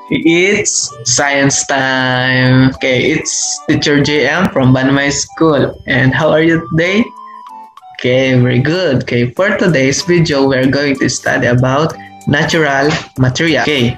It's science time. Okay, it's teacher JM from Banmai School. And how are you today? Okay, very good. Okay, for today's video, we're going to study about natural material. Okay,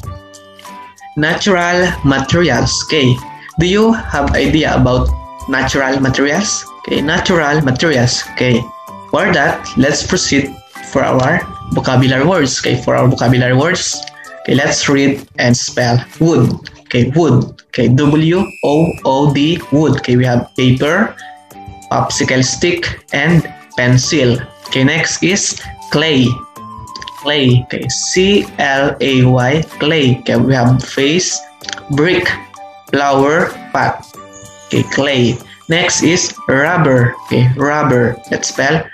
natural materials. Okay, do you have idea about natural materials? Okay, natural materials. Okay, for that, let's proceed for our vocabulary words. Okay, for our vocabulary words, okay, let's read and spell wood. Okay, wood. Okay, W-O-O-D, wood. Okay, we have paper, popsicle stick, and pencil. Okay, next is clay. Clay. Okay, C-L-A-Y, clay. Okay, we have vase, brick, flower, pot. Okay, clay. Next is rubber. Okay, rubber. Let's spell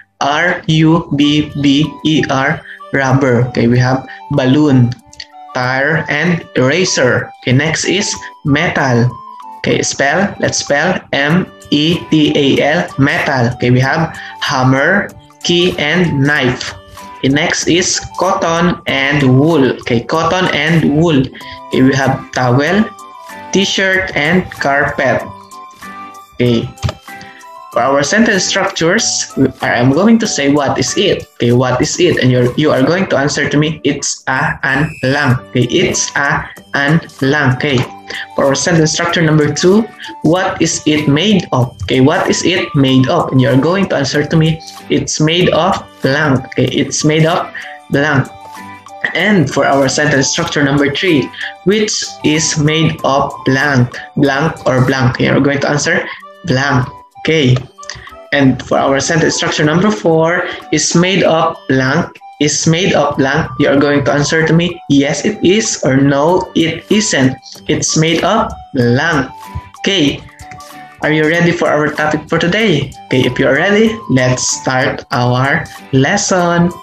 R-U-B-B-E-R, rubber. Okay, we have balloon, tire, and eraser. Okay, next is metal. Okay, let's spell M-E-T-A-L, metal. Okay, we have hammer, key, and knife. Okay, next is cotton and wool. Okay, cotton and wool. Okay, we have towel, t-shirt, and carpet. Okay, for our sentence structures, I'm going to say what is it. Okay, what is it? And you are going to answer to me, it's a, an, lang. Okay, it's a, an, lang. Okay, for our sentence structure number 2, what is it made of? Okay, what is it made of? And you are going to answer to me, it's made of blank. Okay, it's made of blank. And for our sentence structure number 3, which is made of blank? Blank or blank? Okay, you're going to answer blank. Okay, and for our sentence structure number 4, is made of blank. Is made of blank. You are going to answer to me, yes it is, or no it isn't. It's made of blank. Okay, are you ready for our topic for today? Okay, if you are ready, let's start our lesson.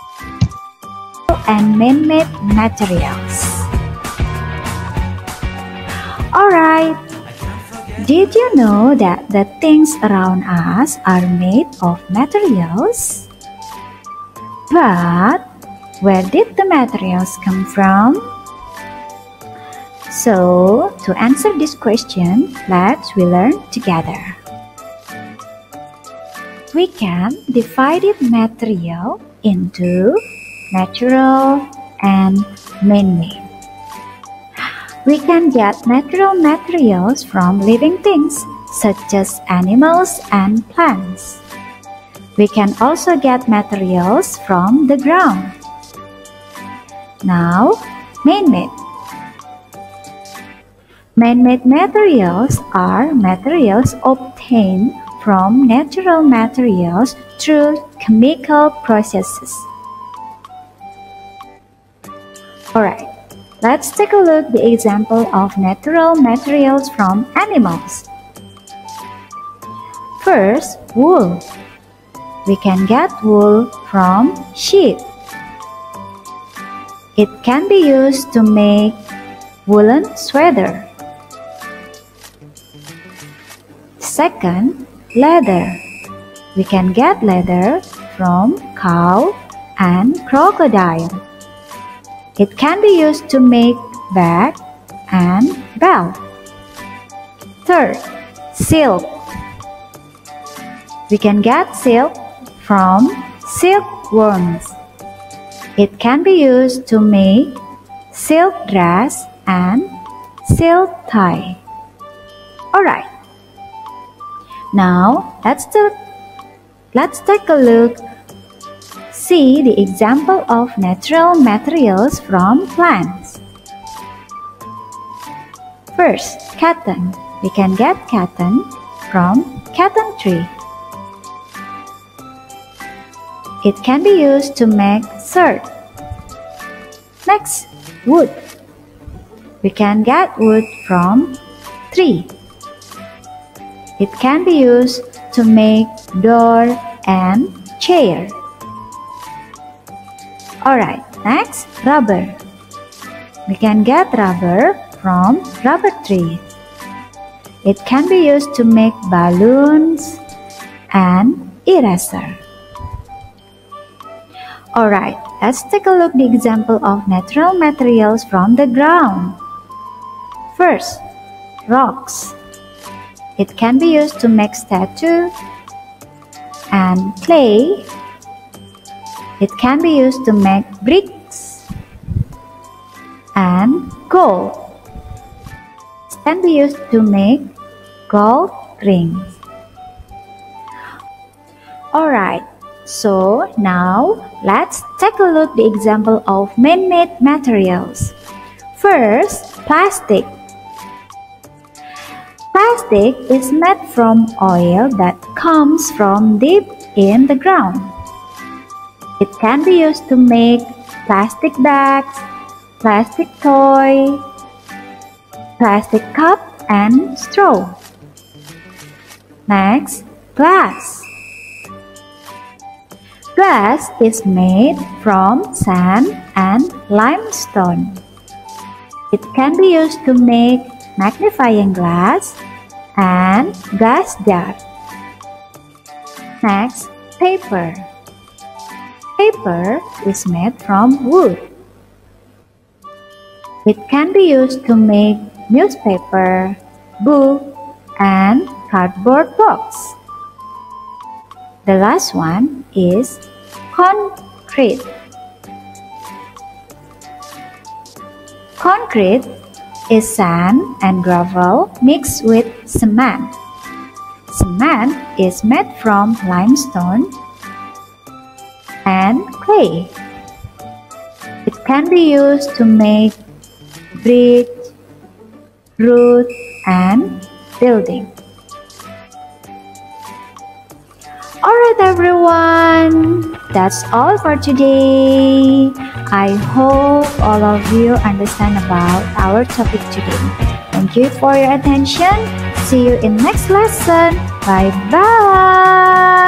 And man-made materials. Alright, did you know that the things around us are made of materials? But where did the materials come from? So, to answer this question, let's learn together. We can divide material into natural and man-made. We can get natural materials from living things such as animals and plants. We can also get materials from the ground. Now, man-made. Man-made materials are materials obtained from natural materials through chemical processes. Alright, let's take a look at the example of natural materials from animals. First, wool. We can get wool from sheep. It can be used to make woolen sweater. Second, leather. We can get leather from cow and crocodile. It can be used to make bag and belt. Third, silk. We can get silk from silkworms. It can be used to make silk dress and silk tie. Alright. Now, let's take a look. See the example of natural materials from plants. First, cotton. We can get cotton from cotton tree. It can be used to make shirt. Next, wood. We can get wood from tree. It can be used to make door and chair. Alright, next, rubber. We can get rubber from rubber tree. It can be used to make balloons and eraser. Alright, let's take a look at the example of natural materials from the ground. First, rocks. It can be used to make statues, and clay. It can be used to make bricks, and gold. It can be used to make gold rings. Alright, so now let's take a look at the example of man-made materials. First, plastic. Plastic is made from oil that comes from deep in the ground. It can be used to make plastic bags, plastic toy, plastic cup, and straw. Next, glass. Glass is made from sand and limestone. It can be used to make magnifying glass and glass jar. Next, paper. Paper is made from wood. It can be used to make newspaper, book, and cardboard box. The last one is concrete. Concrete is sand and gravel mixed with cement. Cement is made from limestone and clay. It can be used to make bridge, road, and building. Alright everyone, that's all for today. I hope all of you understand about our topic today. Thank you for your attention. See you in next lesson. Bye bye.